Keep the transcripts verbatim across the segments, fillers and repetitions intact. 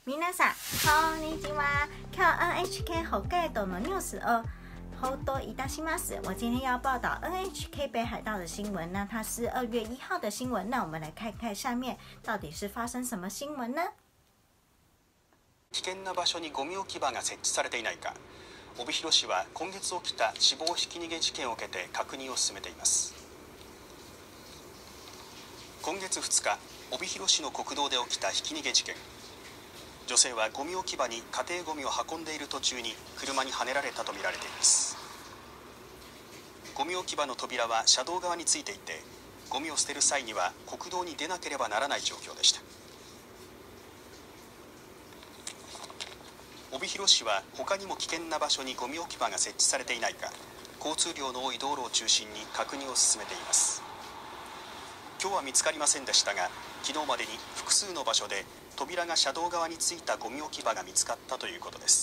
皆さん、こんにちは。今日 N H K 北海道のニュースを報道いたします。我今天要报道 N H K 北海道的新闻，那它是二月一号的新闻。那我们来看看下面到底是发生什么新闻呢？ 危険な場所にゴミ置き場が設置されていないか、帯広市は今月起きた死亡ひき逃げ事件を受けて確認を進めています。今月ふつか、帯広市の国道で起きたひき逃げ事件。女性はゴミ置き場に家庭ゴミを運んでいる途中に車にはねられたとみられています。ゴミ置き場の扉は車道側についていて、ゴミを捨てる際には国道に出なければならない状況でした。帯広市は他にも危険な場所にゴミ置き場が設置されていないか、交通量の多い道路を中心に確認を進めています。今日は見つかりませんでしたが、昨日までに複数の場所で扉が車道側についたゴミ置き場が見つかったということです。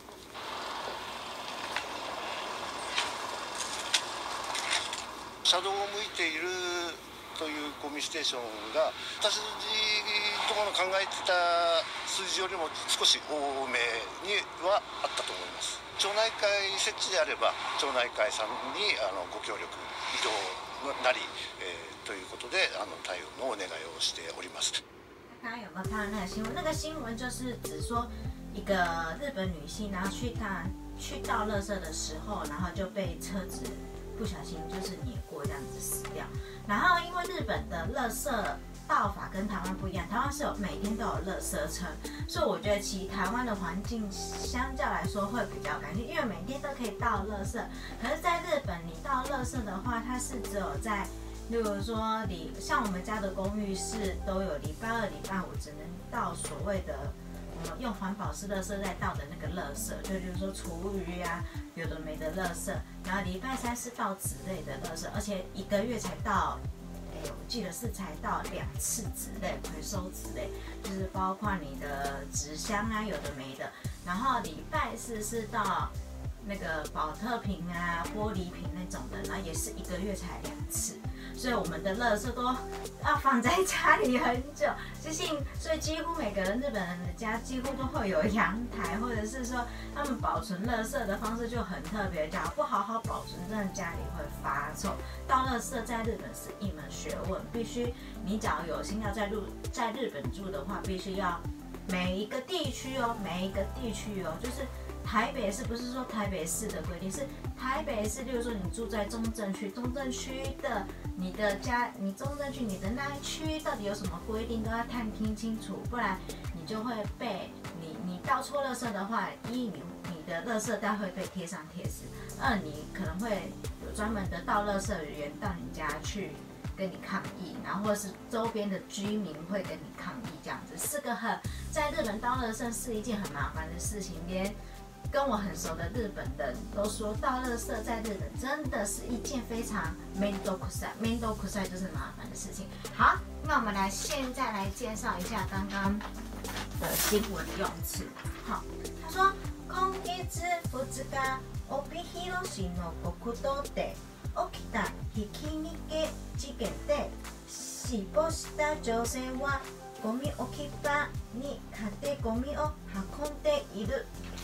車道を向いているというゴミステーションが、私のところの考えてた数字よりも少し多めにはあったと思います。町内会設置であれば町内会さんにあのご協力移動なり、えー、ということであの対応のお願いをしております。 大家有没有看到那个新闻？那个新闻就是指说一个日本女性，然后去她去倒垃圾的时候，然后就被车子不小心就是碾过这样子死掉。然后因为日本的垃圾倒法跟台湾不一样，台湾是有每天都有垃圾车，所以我觉得其实台湾的环境相较来说会比较干净，因为每天都可以倒垃圾。可是，在日本你倒垃圾的话，它是只有在例如说，你像我们家的公寓是都有礼拜二、礼拜五只能倒所谓的我们用环保式垃圾在倒的那个垃圾，就比如说厨余啊，有的没的垃圾。然后礼拜三是倒纸类的垃圾，而且一个月才倒，哎，我记得是才倒两次纸类回收纸类，就是包括你的纸箱啊，有的没的。然后礼拜四是倒那个保特瓶啊、玻璃瓶那种的，然后也是一个月才两次。所以我们的垃圾都要放在家里很久，就是所以几乎每个人日本人的家几乎都会有阳台，或者是说他们保存垃圾的方式就很特别，假如不好好保存，真的家里会发臭。倒垃圾在日本是一门学问，必须你假如有心要在日在日本住的话，必须要每一个地区哦，每一个地区哦，就是。台北市不是说台北市的规定，是台北市。例如说，你住在中正区，中正区的你的家，你中正区你的那一区到底有什么规定，都要探听清楚，不然你就会被你你倒错垃圾的话，一你你的垃圾袋会被贴上贴纸，二你可能会有专门的倒垃圾员到你家去跟你抗议，然后或是周边的居民会跟你抗议，这样子是个很在日本倒垃圾是一件很麻烦的事情，连。跟我很熟的日本人都说，倒垃圾在日本真的是一件非常面倒くさい，面倒くさい就是麻烦的事情。好，那我们来现在来介绍一下刚刚的新闻用词。好，他说今月ふつか、帯広市の国道で起きたひき逃げ事件で死亡した女性はゴミ置き場に家庭ゴミを運んでいる。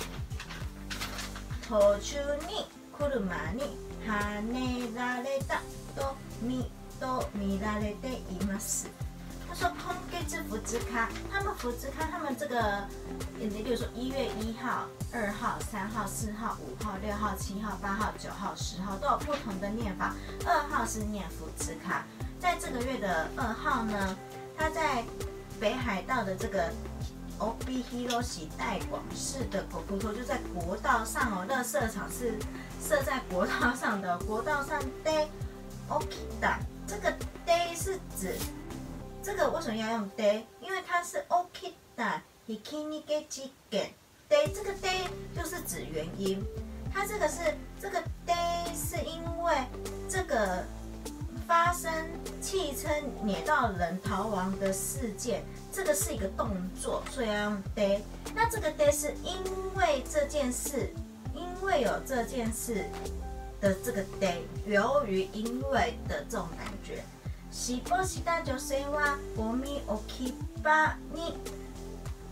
途中に車にはねられたとみと見られています。他说今月ふつか，他们ふつか，他们这个，例如说一月一号、二号、三号、四号、五号、六号、七号、八号、九号、十号都有不同的念法。二号是念ふつか，在这个月的二号呢，它在北海道的这个。帯広市代广市的国道就在国道上哦，垃圾场是设在国道上的，国道上で起きた，这个で是指这个为什么要用で？因为它是起きたひき逃げ事件，で这个で就是指原因，它这个是这个で是因为这个。发生汽车碾到人逃亡的事件，这个是一个动作，所以要用 day。那这个 day 是因为这件事，因为有这件事的这个 day， 由于因为的这种感觉。死亡した女性はゴミ置き場に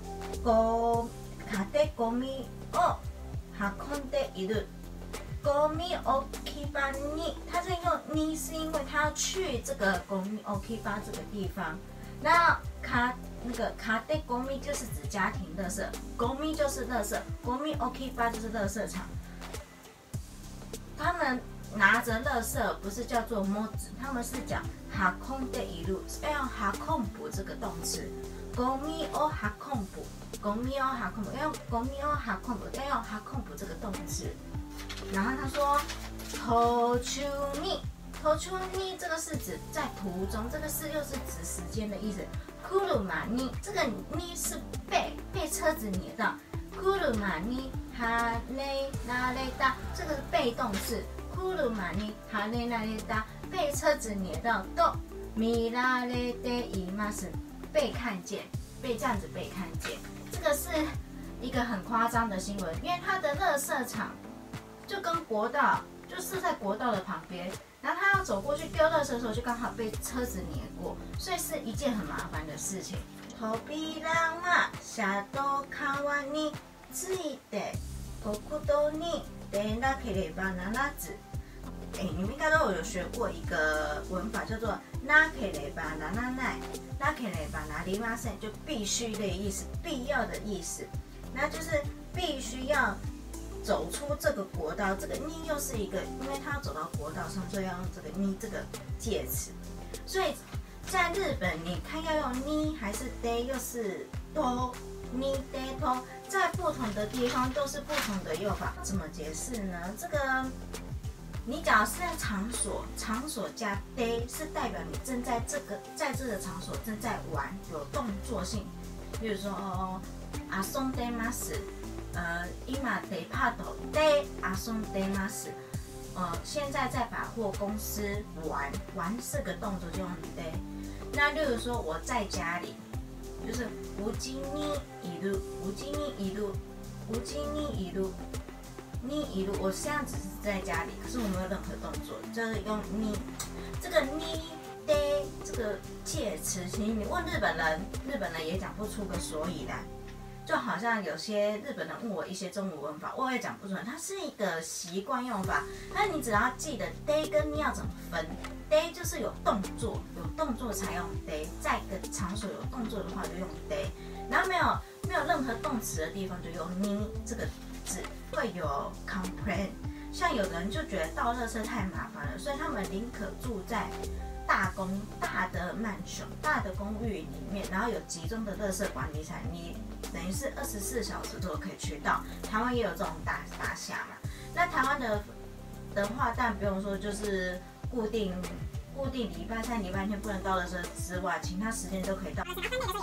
ゴ家庭ゴミを運んでいる。ゴミ置き場に，他这用你是因为他要去这个ゴミ置き場这个地方。那卡那个卡德ゴミ就是指家庭垃圾，ゴミ就是垃圾，ゴミ置き場就是垃圾场。他们拿着垃圾不是叫做持つ，他们是讲運んでいる，要用運ぶ这个动词。ゴミを運ぶ，ゴミを運ぶ，要用ゴミを運ぶ，要用運ぶ这个动词。然后他说，途中に，途中に这个是指在途中，这个是又是指时间的意思。車に，这个に是被被车子碾到。車にはねられた，这个是被动式。車にはねられた，被车子碾到。と見られています，被看见，被这样子被看见。这个是一个很夸张的新闻，因为它的垃圾场就跟国道就是在国道的旁边，然后他要走过去丢垃圾的时候，就刚好被车子碾过，所以是一件很麻烦的事情。扉は車道側について国道に出なければならず。哎，你们应该都有学过一个文法，叫做なければならない，なければなりません，就必须的意思，必要的意思。那就是必须要走出这个国道，这个你又是一个，因为他要走到国道上，所以要用这个你这个介词。所以在日本，你看要用你还是 de， 又是都你 de 都，在不同的地方都是不同的用法。怎么解释呢？这个你假如是在场所，场所加 de 是代表你正在这个在这个场所正在玩，有动作性。比如说哦，遊んでます。呃，今デパートで遊んでます。呃，现在在百货公司玩，玩这个动作就用で。那例如说我在家里，就是うちにいる，うちにいる，うちにいる，にいる。我现在只是在家里，可是我没有任何动作，就是用に。这个にで这个介词，其实你问日本人，日本人也讲不出个所以然。就好像有些日本人问我一些中文文法，我也讲不出来，它是一个习惯用法。那你只要记得 day 跟 ni 要怎么分 ，day 就是有动作，有动作才用 day， 在一个场所有动作的话就用 day， 然后没有没有任何动词的地方就用 ni 这个字。会有 complain， 像有人就觉得倒垃圾太麻烦了，所以他们宁可住在大公大的曼雄、大的公寓里面，然后有集中的垃圾管理厂，你等于是二十四小时都可以去到。台湾也有这种大大厦嘛。那台湾的的话，但不用说，就是固定固定礼拜三、礼拜天不能倒垃圾之外，其他时间都可以倒。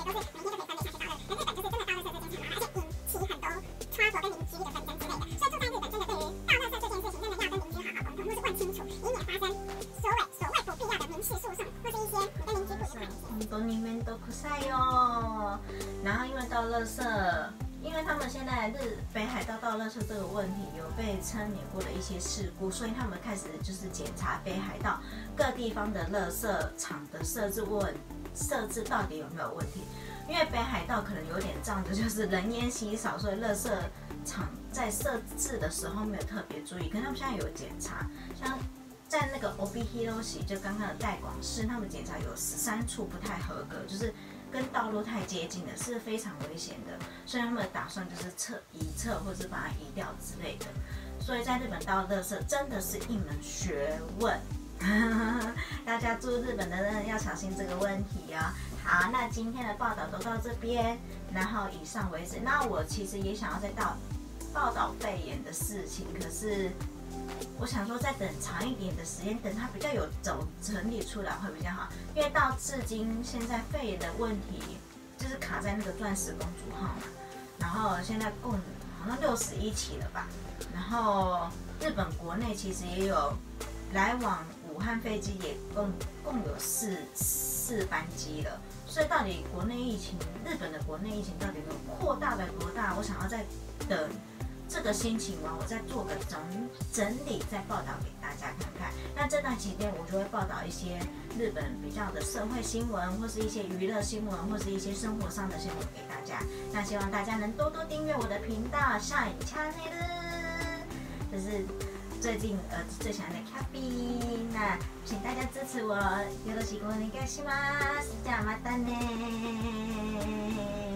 然后因为倒垃圾，因为他们现在日北海道倒垃圾这个问题有被称免过的一些事故，所以他们开始就是检查北海道各地方的垃圾场的设置问设置到底有没有问题。因为北海道可能有点这样子，就是人烟稀少，所以垃圾场在设置的时候没有特别注意。可是他们现在有检查，像在那个 Obihiroshi 就刚刚的代广市，他们检查有十三处不太合格，就是跟道路太接近了，是非常危险的。所以他们打算就是撤移撤，或者是把它移掉之类的。所以在日本倒垃圾真的是一门学问，大家住日本的人要小心这个问题啊、哦。好，那今天的报道都到这边，然后以上为止。那我其实也想要再到报道肺炎的事情，可是我想说再等长一点的时间，等它比较有走整理出来会比较好。因为到至今现在肺炎的问题就是卡在那个钻石公主号嘛，然后现在共好像六十一起了吧。然后日本国内其实也有来往武汉飞机也共共有四四班机了。所以到底国内疫情，日本的国内疫情到底有扩大了多大？我想要再等这个心情完，我再做个整整理，再报道给大家看看。那这段期间，我就会报道一些日本比较的社会新闻，或是一些娱乐新闻，或是一些生活上的新闻给大家。那希望大家能多多订阅我的频道，Shine Channel。这是最近儿子最喜欢的 Cappy， 那请大家支持我，よろしくお願いします。じゃあまたね。